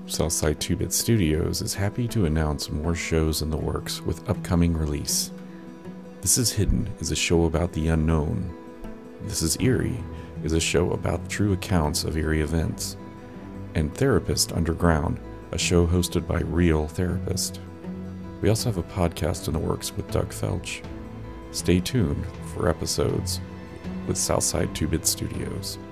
SouthSide 2-Bit Studios is happy to announce more shows in the works with upcoming release. This is Hidden is a show about the unknown. This is Eerie is a show about true accounts of eerie events. And Therapist Underground, a show hosted by real therapists. We also have a podcast in the works with Doug Felch. Stay tuned for episodes with SouthSide 2-Bit Studios.